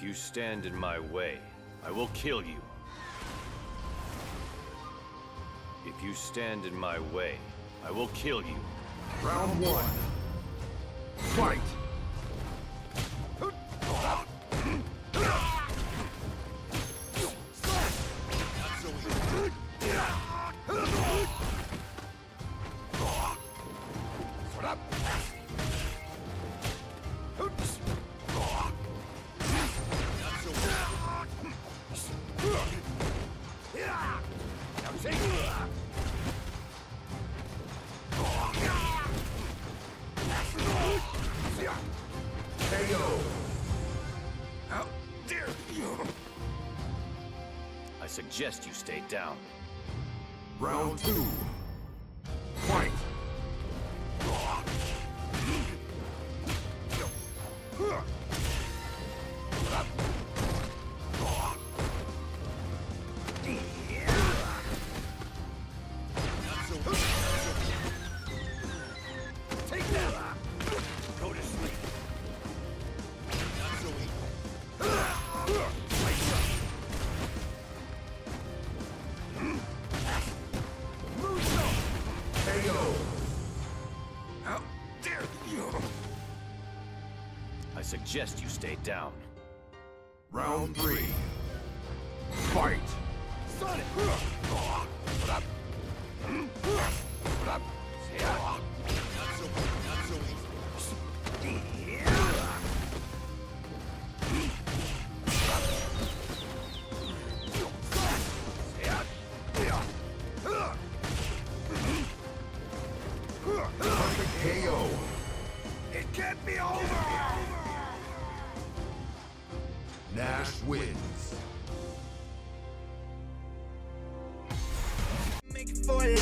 If you stand in my way, I will kill you. If you stand in my way, I will kill you. Round one. Fight! I suggest you stay down. Round two. Fight! Take that! Go to sleep. KO! How dare you! I suggest you stay down. Round three. Fight! Sonic! KO! It can't be over! Nash wins. Make it for